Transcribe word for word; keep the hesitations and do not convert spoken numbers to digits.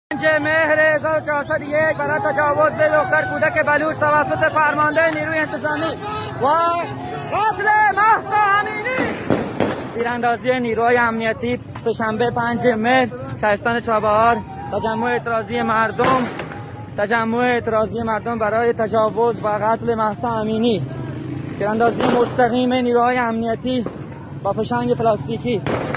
پنج مهر هزار و چهارصد و یک برای تجاوز به دختر کودک بلوچ توسط فرمانده نیروی انتظامی و قتل محسا امینی. تیراندازی نیروهای امنیتی سه‌شنبه پنج مهر شهرستان چابهار. تجمع اعتراضی مردم تجمع اعتراضی مردم برای تجاوز و قتل محسا امینی. تیراندازی مستقیم نیروهای امنیتی با فشنگ پلاستیکی.